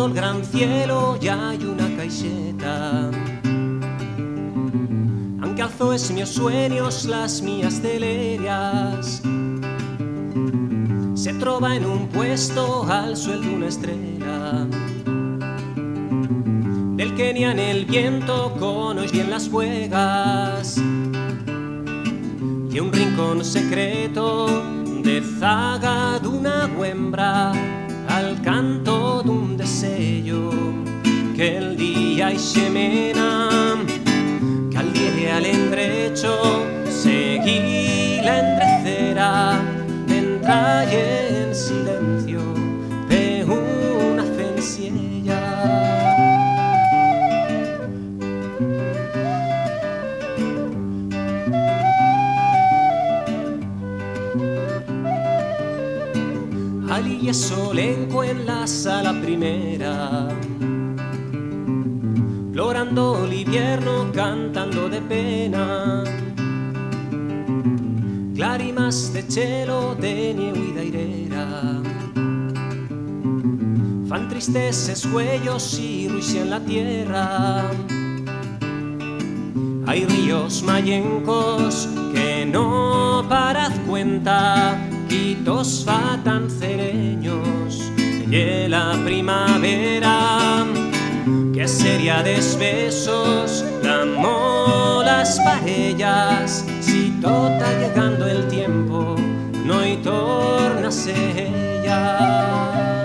el gran cielo ya hay una caixeta anque alzó es mios sueños, las mías delerias. Se trova en un puesto al sueldo una estrella del que ni en el viento conoce en las juegas y un rincón secreto de zaga d'una huembra al canto d'un desello que el día y semena que al día al endrecho seguí la endrecera d'entrar en silencio de una fenciella. Allí es solenco en la sala primera, florando el invierno, cantando de pena, lágrimas de cielo, de nieve y d'airera, fan tristes huellos y ruicia en la tierra. Hay ríos mayencos que no parad cuenta, quitos fa tan cereños y la primavera que sería desbesos damos las parellas si tota llegando el tiempo no y tornase ella.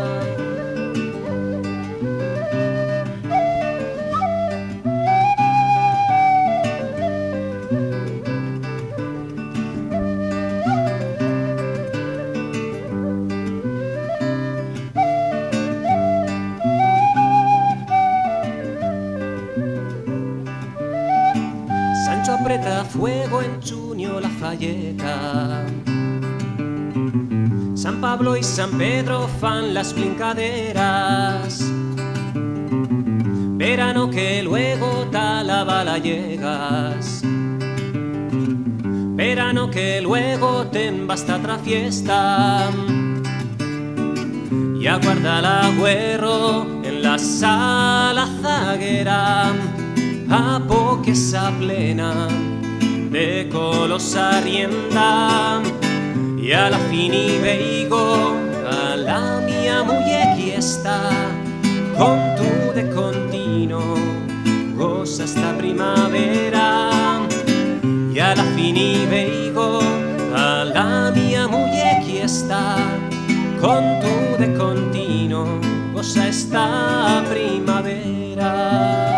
Sancho aprieta fuego en junio la falleta, San Pablo y San Pedro fan las brincaderas, verano que luego talaba la llegas, verano que luego ten basta otra fiesta y aguarda el agüero en la sala zaguera a poquesa plena de colosarienda y a la fin y veigo a la mia muller qui está con tu de continuo goza esta primavera y a la fin y veigo a la mia muller qui está con tu de continuo goza esta primavera.